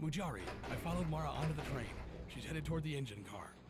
Mujari, I followed Mara onto the train. She's headed toward the engine car.